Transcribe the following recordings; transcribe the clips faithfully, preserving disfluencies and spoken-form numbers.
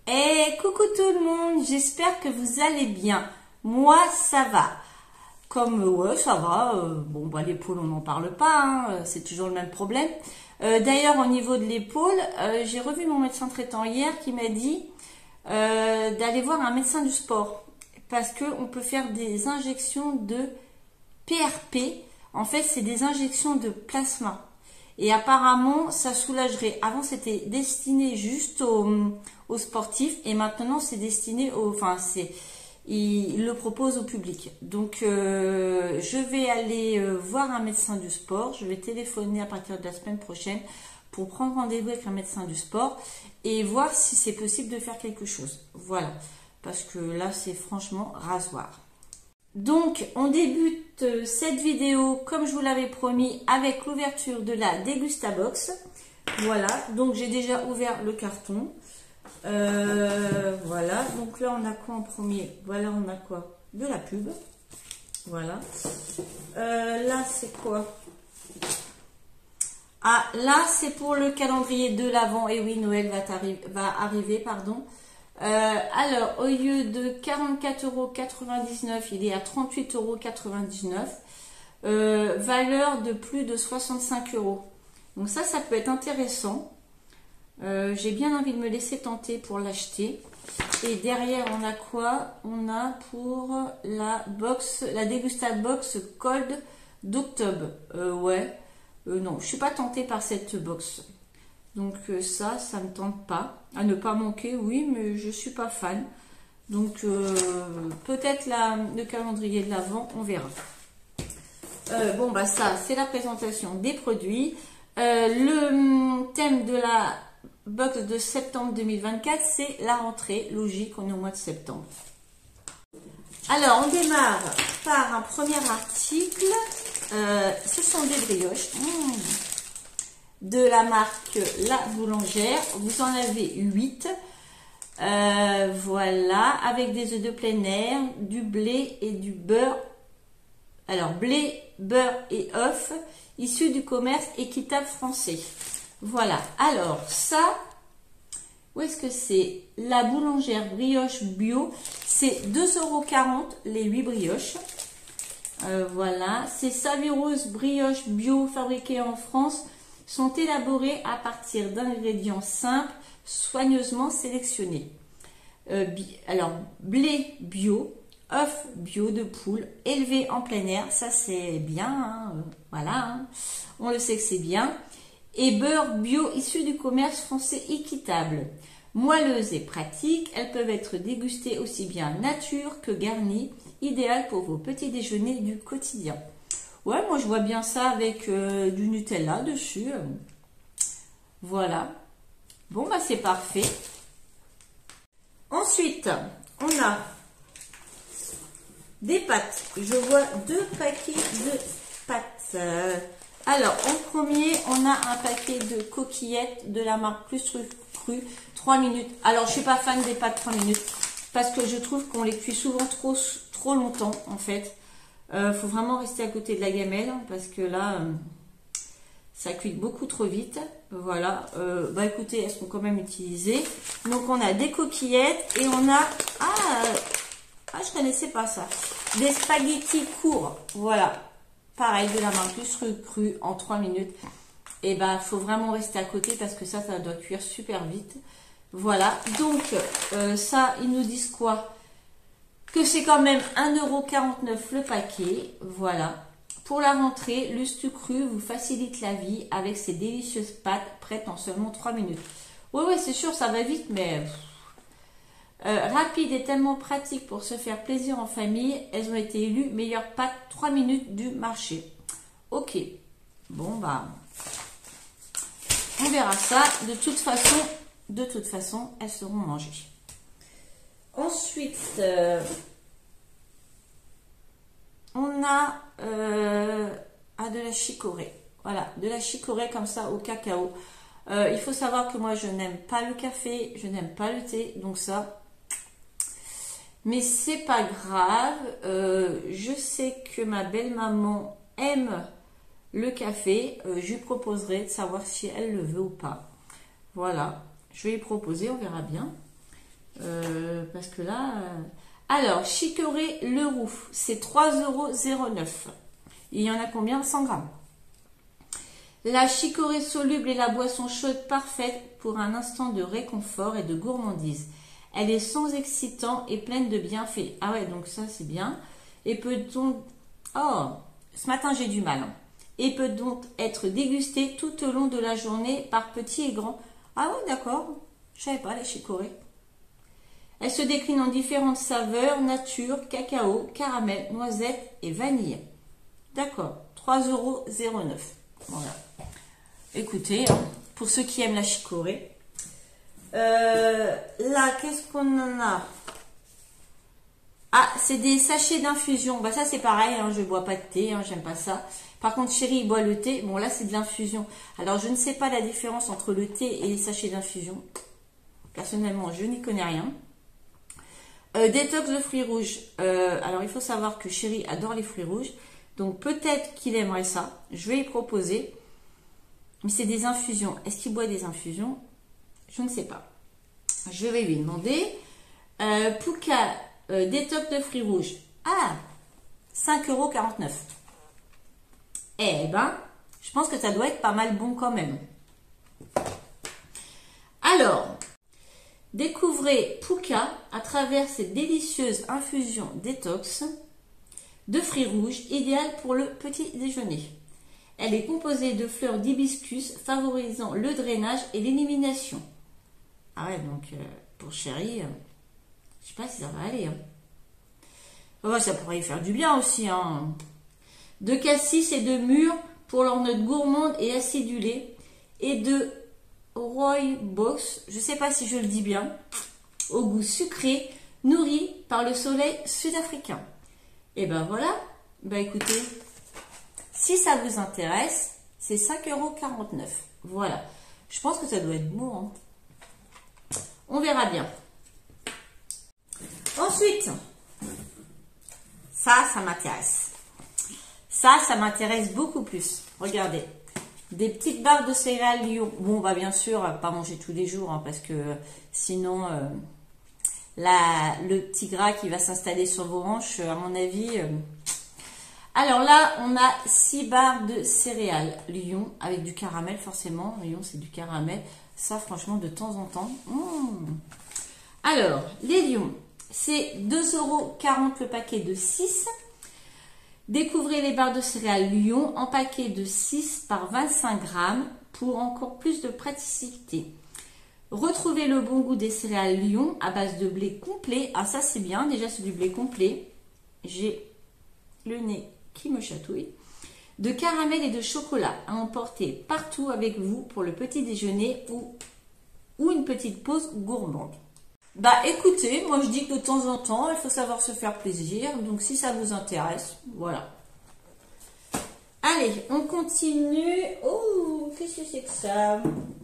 Et coucou tout le monde, j'espère que vous allez bien. Moi, ça va. Comme, euh, ouais, ça va. Euh, bon, bah, l'épaule, on n'en parle pas, hein, c'est toujours le même problème. Euh, D'ailleurs, au niveau de l'épaule, euh, j'ai revu mon médecin traitant hier qui m'a dit euh, d'aller voir un médecin du sport. Parce qu'on peut faire des injections de P R P. En fait, c'est des injections de plasma. Et apparemment, ça soulagerait. Avant, c'était destiné juste aux, aux sportifs et maintenant, c'est destiné aux... Enfin, c'est... Il le propose au public. Donc, euh, je vais aller euh, voir un médecin du sport. Je vais téléphoner à partir de la semaine prochaine pour prendre rendez-vous avec un médecin du sport et voir si c'est possible de faire quelque chose. Voilà. Parce que là, c'est franchement rasoir. Donc, on débute cette vidéo, comme je vous l'avais promis, avec l'ouverture de la Degustabox. Voilà, donc j'ai déjà ouvert le carton. Euh, voilà, donc là, on a quoi en premier? Voilà, on a quoi? De la pub. Voilà. Euh, là, c'est quoi? Ah, là, c'est pour le calendrier de l'Avent. Et oui, Noël va, va arriver, pardon. Euh, alors, au lieu de quarante-quatre euros quatre-vingt-dix-neuf, il est à trente-huit euros quatre-vingt-dix-neuf. Euh, valeur de plus de soixante-cinq euros. Donc ça, ça peut être intéressant. Euh, J'ai bien envie de me laisser tenter pour l'acheter. Et derrière, on a quoi? On a pour la box, la Degustabox Cold d'octobre. Euh, ouais. Euh, non, je suis pas tentée par cette box. Donc euh, ça, ça ne me tente pas. À ne pas manquer, oui, mais je suis pas fan. Donc euh, peut-être le calendrier de l'Avent, on verra. Euh, bon, bah ça, c'est la présentation des produits. Euh, le thème de la box de septembre deux mille vingt-quatre, c'est la rentrée. Logique, on est au mois de septembre. Alors, on démarre par un premier article. Euh, ce sont des brioches. Mmh. De la marque La Boulangère. Vous en avez huit. Euh, voilà, avec des œufs de plein air, du blé et du beurre. Alors, blé, beurre et œufs, issus du commerce équitable français. Voilà, alors ça, où est-ce que c'est? La Boulangère brioche bio, c'est deux euros quarante les huit brioches. Euh, voilà, ces savoureuses brioches bio fabriquées en France sont élaborées à partir d'ingrédients simples, soigneusement sélectionnés. Euh, alors, blé bio, œufs bio de poule, élevés en plein air, ça c'est bien, hein, euh, voilà, hein, on le sait que c'est bien. Et beurre bio issu du commerce français équitable. Moelleuses et pratiques, elles peuvent être dégustées aussi bien nature que garnies, idéales pour vos petits déjeuners du quotidien. Ouais, moi je vois bien ça avec euh, du Nutella dessus. Voilà. Bon, bah c'est parfait. Ensuite, on a des pâtes. Je vois deux paquets de pâtes. Alors, en premier, on a un paquet de coquillettes de la marque Plus Cru, trois minutes. Alors, je suis pas fan des pâtes trois minutes parce que je trouve qu'on les cuit souvent trop, trop longtemps, en fait. Euh, faut vraiment rester à côté de la gamelle parce que là, euh, ça cuit beaucoup trop vite. Voilà. Euh, bah écoutez, elles sont quand même utilisées. Donc on a des coquillettes et on a ah, ah je connaissais pas ça. Des spaghettis courts. Voilà. Pareil de la marque Plus Cru en trois minutes. Et bah faut vraiment rester à côté parce que ça, ça doit cuire super vite. Voilà. Donc euh, ça, ils nous disent quoi? Que c'est quand même un euro quarante-neuf le paquet. Voilà. Pour la rentrée, Lustu Cru vous facilite la vie avec ses délicieuses pâtes prêtes en seulement trois minutes. Oui, oui, c'est sûr, ça va vite, mais... Euh, rapide et tellement pratique pour se faire plaisir en famille, elles ont été élues meilleures pâtes trois minutes du marché. Ok. Bon, bah... on verra ça. De toute façon, de toute façon, elles seront mangées. Ensuite, euh, on a euh, ah, de la chicorée. Voilà, de la chicorée comme ça au cacao. Euh, il faut savoir que moi, je n'aime pas le café, je n'aime pas le thé, donc ça. Mais c'est pas grave. Euh, je sais que ma belle-maman aime le café. Euh, je lui proposerai de savoir si elle le veut ou pas. Voilà, je vais lui proposer, on verra bien. Euh, parce que là... euh, Alors, Chicorée Leroux, c'est trois euros zéro neuf. Il y en a combien? cent grammes. La chicorée soluble est la boisson chaude parfaite pour un instant de réconfort et de gourmandise. Elle est sans excitant et pleine de bienfaits. Ah ouais, donc ça c'est bien. Et peut donc... Oh, ce matin j'ai du mal. Hein. Et peut donc être dégustée tout au long de la journée par petits et grands. Ah ouais, d'accord. Je savais pas, la chicorée. Elle se décline en différentes saveurs, nature, cacao, caramel, noisette et vanille. D'accord, trois euros zéro neuf. Voilà. Écoutez, hein, pour ceux qui aiment la chicorée. Euh, là, qu'est-ce qu'on en a? Ah, c'est des sachets d'infusion. Bah ça c'est pareil, hein, je ne bois pas de thé, hein, j'aime pas ça. Par contre, chérie, il boit le thé. Bon, là c'est de l'infusion. Alors, je ne sais pas la différence entre le thé et les sachets d'infusion. Personnellement, je n'y connais rien. Euh, détox de fruits rouges. Euh, alors, il faut savoir que chérie adore les fruits rouges. Donc, peut-être qu'il aimerait ça. Je vais y proposer. Mais c'est des infusions. Est-ce qu'il boit des infusions? Je ne sais pas. Je vais lui demander. Euh, Pouka, euh, détox de fruits rouges. Ah, cinq euros quarante-neuf. Eh ben, je pense que ça doit être pas mal bon quand même. Alors, découvrez Pouka à travers cette délicieuse infusion détox de fruits rouges, idéale pour le petit déjeuner. Elle est composée de fleurs d'hibiscus favorisant le drainage et l'élimination. Ah ouais, donc euh, pour chérie, euh, je sais pas si ça va aller. Hein. Oh, ça pourrait y faire du bien aussi. Hein. De cassis et de mûre pour leur note gourmande et acidulée. Et de rooibos, je ne sais pas si je le dis bien, au goût sucré, nourri par le soleil sud-africain. Et ben voilà, ben écoutez, si ça vous intéresse, c'est cinq euros quarante-neuf. Voilà, je pense que ça doit être bon. Hein. On verra bien. Ensuite, ça, ça m'intéresse. Ça, ça m'intéresse beaucoup plus. Regardez. Des petites barres de céréales Lion. Bon, bah bien sûr, pas manger tous les jours, hein, parce que euh, sinon, euh, la, le petit gras qui va s'installer sur vos hanches, à mon avis. Euh... Alors là, on a six barres de céréales Lion, avec du caramel, forcément. Lion, c'est du caramel. Ça, franchement, de temps en temps. Mmh. Alors, les Lions, c'est deux euros quarante le paquet de six. Découvrez les barres de céréales Lion en paquet de six par vingt-cinq grammes pour encore plus de praticité. Retrouvez le bon goût des céréales Lion à base de blé complet. Ah ça c'est bien, déjà c'est du blé complet. J'ai le nez qui me chatouille. De caramel et de chocolat à emporter partout avec vous pour le petit déjeuner ou, ou une petite pause gourmande. Bah écoutez, moi je dis que de temps en temps, il faut savoir se faire plaisir. Donc si ça vous intéresse, voilà. Allez, on continue. Oh, qu'est-ce que c'est que ça?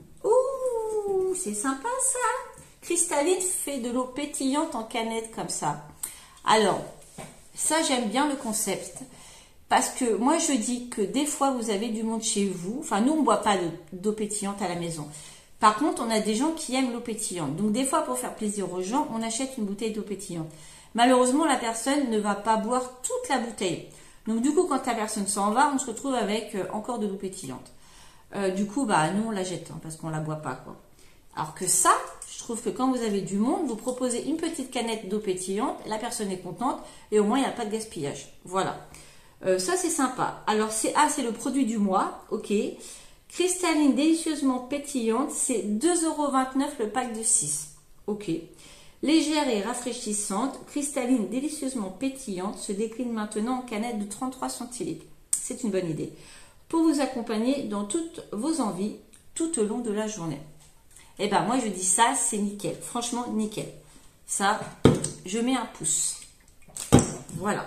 Oh, c'est sympa ça. Cristalline fait de l'eau pétillante en canette comme ça. Alors, ça j'aime bien le concept. Parce que moi je dis que des fois vous avez du monde chez vous. Enfin nous on ne boit pas d'eau pétillante à la maison. Par contre, on a des gens qui aiment l'eau pétillante. Donc, des fois, pour faire plaisir aux gens, on achète une bouteille d'eau pétillante. Malheureusement, la personne ne va pas boire toute la bouteille. Donc, du coup, quand la personne s'en va, on se retrouve avec euh, encore de l'eau pétillante. Euh, du coup, bah, nous, on la jette hein, parce qu'on la boit pas, quoi. Alors que ça, je trouve que quand vous avez du monde, vous proposez une petite canette d'eau pétillante, la personne est contente et au moins, il n'y a pas de gaspillage. Voilà. Euh, ça, c'est sympa. Alors, c'est ah, c'est le produit du mois. OK. Cristalline délicieusement pétillante, c'est deux euros vingt-neuf le pack de six. Ok. Légère et rafraîchissante, cristalline délicieusement pétillante se décline maintenant en canette de trente-trois centilitres. C'est une bonne idée. Pour vous accompagner dans toutes vos envies tout au long de la journée. Eh ben moi je dis ça, c'est nickel. Franchement, nickel. Ça, je mets un pouce. Voilà.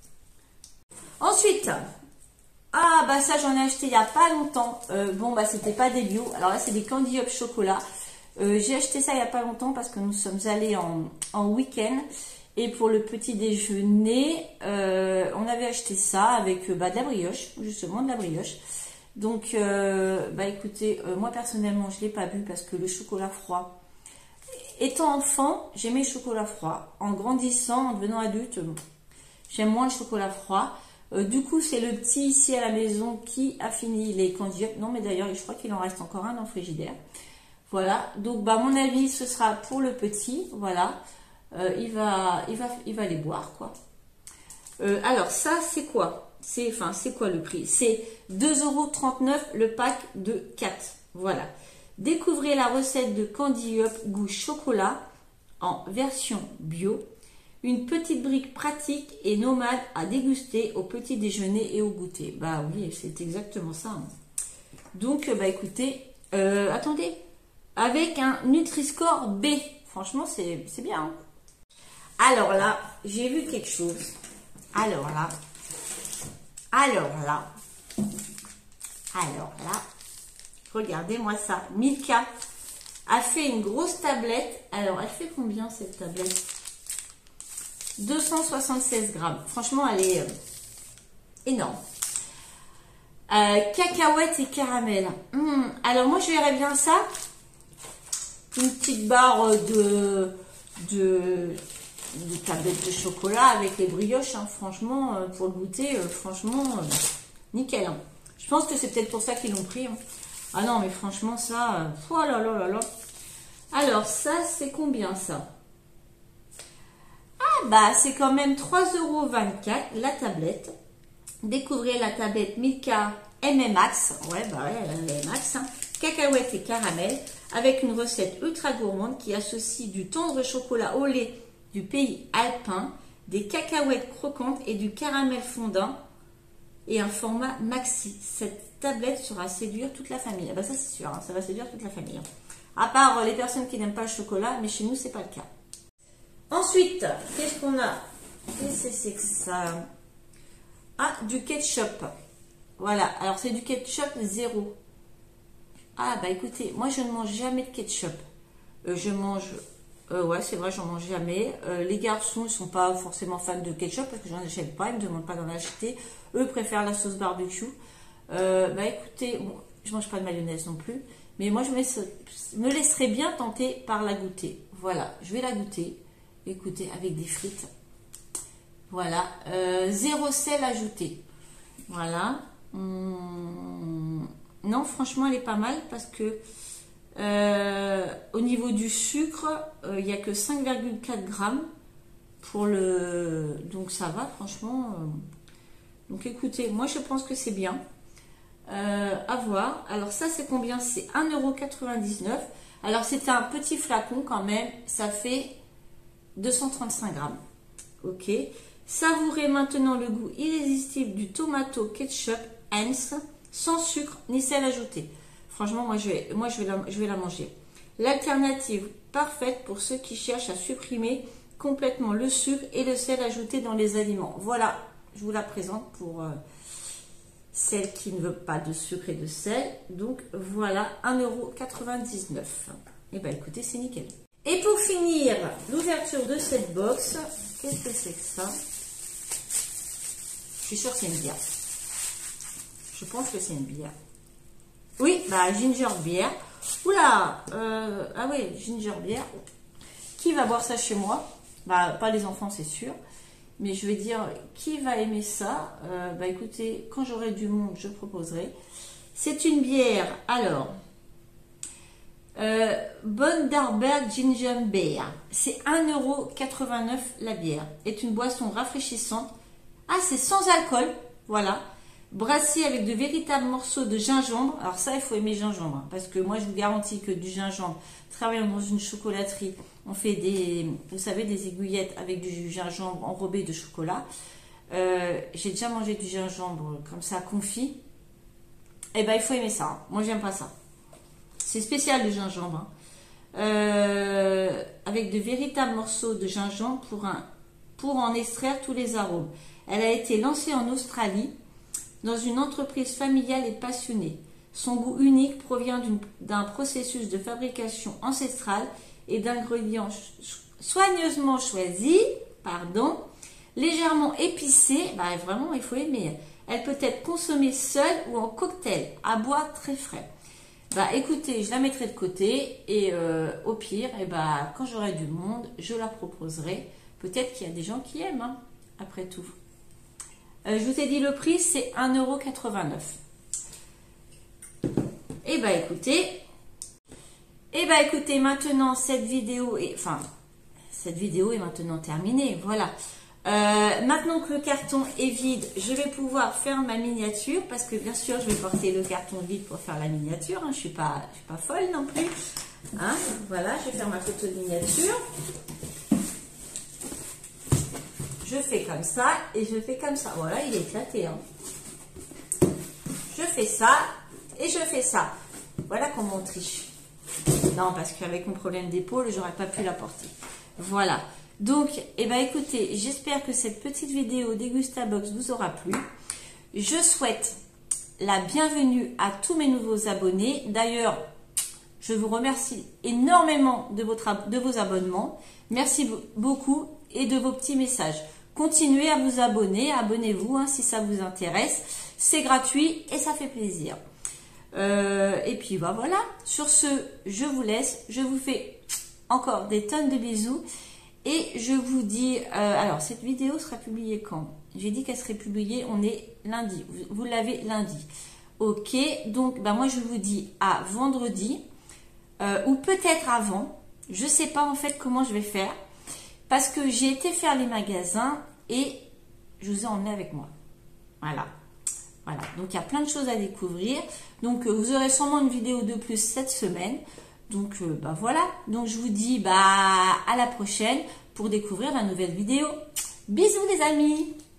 Ensuite... Ah bah ça j'en ai acheté il n'y a pas longtemps. Euh, bon bah c'était pas des bio. Alors là c'est des Candy Up chocolat. Euh, j'ai acheté ça il n'y a pas longtemps parce que nous sommes allés en, en week-end. Et pour le petit déjeuner, euh, on avait acheté ça avec bah, de la brioche, justement de la brioche. Donc euh, bah écoutez, euh, moi personnellement je ne l'ai pas bu parce que le chocolat froid étant enfant, j'aimais le chocolat froid. En grandissant, en devenant adulte, j'aime moins le chocolat froid. Euh, du coup, c'est le petit ici à la maison qui a fini les Candy Up. Non, mais d'ailleurs, je crois qu'il en reste encore un dans le frigidaire. Voilà. Donc, bah, mon avis, ce sera pour le petit. Voilà. Euh, il va, il va, il va les boire, quoi. Euh, alors, ça, c'est quoi? C'est, enfin, c'est quoi le prix? C'est deux euros trente-neuf le pack de quatre. Voilà. Découvrez la recette de Candy Up goût chocolat en version bio. Une petite brique pratique et nomade à déguster au petit déjeuner et au goûter. Bah oui, c'est exactement ça. Hein. Donc, bah écoutez, euh, attendez. Avec un Nutri-Score B. Franchement, c'est bien. Hein. Alors là, j'ai vu quelque chose. Alors là. Alors là. Alors là. Regardez-moi ça. Milka a fait une grosse tablette. Alors, elle fait combien cette tablette? deux cent soixante-seize grammes. Franchement, elle est euh, énorme. Euh, cacahuètes et caramel. Mmh. Alors, moi, je verrais bien ça. Une petite barre de, de, de tablette de chocolat avec les brioches. Hein. Franchement, euh, pour le goûter, euh, franchement, euh, nickel. Hein. Je pense que c'est peut-être pour ça qu'ils l'ont pris. Hein. Ah non, mais franchement, ça... Euh, oh là là là là. Alors, ça, c'est combien, ça? Ah, bah, c'est quand même trois euros vingt-quatre la tablette. Découvrez la tablette Milka M M Max. Ouais, bah ouais, M M Max. Hein. Cacahuètes et caramel. Avec une recette ultra gourmande qui associe du tendre chocolat au lait du pays alpin, des cacahuètes croquantes et du caramel fondant. Et un format maxi. Cette tablette sera séduire toute la famille. Ah bah ça c'est sûr, hein, ça va séduire toute la famille. Hein. À part euh, les personnes qui n'aiment pas le chocolat, mais chez nous c'est pas le cas. Ensuite, qu'est-ce qu'on a? Qu'est-ce que c'est que ça? Ah, du ketchup. Voilà, alors c'est du ketchup zéro. Ah bah écoutez, moi je ne mange jamais de ketchup. Euh, je mange... Euh, ouais, c'est vrai, j'en mange jamais. Euh, les garçons, ils sont pas forcément fans de ketchup parce que j'en achète pas, ils me demandent pas d'en acheter. Eux préfèrent la sauce barbecue. Euh, bah écoutez, bon, je mange pas de mayonnaise non plus, mais moi je me, laisse, me laisserai bien tenter par la goûter. Voilà, je vais la goûter. Écoutez, avec des frites. Voilà, euh, zéro sel ajouté. Voilà. Hum, non, franchement, elle est pas mal parce que Euh, au niveau du sucre, euh, il n'y a que cinq virgule quatre grammes pour le... Donc ça va, franchement. Euh... Donc écoutez, moi je pense que c'est bien. Euh, à voir. Alors ça, c'est combien? C'est un euro quatre-vingt-dix-neuf. Alors c'est un petit flacon quand même. Ça fait deux cent trente-cinq grammes. Ok. Savourez maintenant le goût irrésistible du tomato ketchup Heinz sans sucre ni sel ajouté. Franchement, moi, je vais, moi, je vais, la, je vais la manger. L'alternative parfaite pour ceux qui cherchent à supprimer complètement le sucre et le sel ajouté dans les aliments. Voilà, je vous la présente pour euh, celles qui ne veulent pas de sucre et de sel. Donc, voilà, un euro quatre-vingt-dix-neuf. Et bien, écoutez, c'est nickel. Et pour finir, l'ouverture de cette box, qu'est-ce que c'est que ça? Je suis sûre que c'est une bière. Je pense que c'est une bière. Oui, bah ginger beer. Oula, euh, ah oui, ginger beer. Qui va boire ça chez moi? Bah pas les enfants, c'est sûr. Mais je vais dire, qui va aimer ça? euh, Bah écoutez, quand j'aurai du monde, je proposerai. C'est une bière. Alors, euh, Bondarberg Ginger Beer. C'est un euro quatre-vingt-neuf la bière. Est une boisson rafraîchissante. Ah, c'est sans alcool. Voilà. Brassé avec de véritables morceaux de gingembre. Alors ça, il faut aimer gingembre. Hein, parce que moi, je vous garantis que du gingembre, travaillant dans une chocolaterie, on fait des, vous savez, des aiguillettes avec du gingembre enrobé de chocolat. Euh, J'ai déjà mangé du gingembre comme ça, confit. Eh ben, il faut aimer ça. Hein. Moi, j'aime pas ça. C'est spécial, le gingembre. Hein. Euh, avec de véritables morceaux de gingembre pour, un, pour en extraire tous les arômes. Elle a été lancée en Australie dans une entreprise familiale et passionnée. Son goût unique provient d'un processus de fabrication ancestrale et d'ingrédients soigneusement choisis, pardon, légèrement épicés. Bah, vraiment, il faut aimer. Elle peut être consommée seule ou en cocktail, à boire très frais. Bah écoutez, je la mettrai de côté et euh, au pire, et bah, quand j'aurai du monde, je la proposerai. Peut-être qu'il y a des gens qui aiment, hein, après tout. Euh, je vous ai dit le prix, c'est un euro quatre-vingt-neuf. Et bah écoutez, et bah écoutez, maintenant cette vidéo est, enfin, cette vidéo est maintenant terminée, voilà. Euh, maintenant que le carton est vide, je vais pouvoir faire ma miniature parce que bien sûr je vais porter le carton vide pour faire la miniature, hein. Je suis pas, je suis pas folle non plus, hein. Voilà, je vais faire ma photo de miniature. Je fais comme ça et je fais comme ça. Voilà, il est éclaté, hein. Je fais ça et je fais ça. Voilà comment on triche. Non, parce qu'avec mon problème d'épaule, j'aurais pas pu la porter. Voilà. Donc, eh ben, écoutez, j'espère que cette petite vidéo Degustabox vous aura plu. Je souhaite la bienvenue à tous mes nouveaux abonnés. D'ailleurs, je vous remercie énormément de, votre, de vos abonnements. Merci beaucoup et de vos petits messages. Continuez à vous abonner, abonnez-vous hein, si ça vous intéresse. C'est gratuit et ça fait plaisir. Euh, et puis bah, voilà, sur ce, je vous laisse. Je vous fais encore des tonnes de bisous. Et je vous dis, euh, alors cette vidéo sera publiée quand? J'ai dit qu'elle serait publiée, on est lundi, vous, vous l'avez lundi. Ok, donc bah, moi je vous dis à vendredi, euh, ou peut-être avant, je ne sais pas en fait comment je vais faire, parce que j'ai été faire les magasins et je vous ai emmené avec moi. Voilà, voilà, donc il y a plein de choses à découvrir, donc euh, vous aurez sûrement une vidéo de plus cette semaine. Donc, euh, bah voilà. Donc, je vous dis bah, à la prochaine pour découvrir la nouvelle vidéo. Bisous les amis!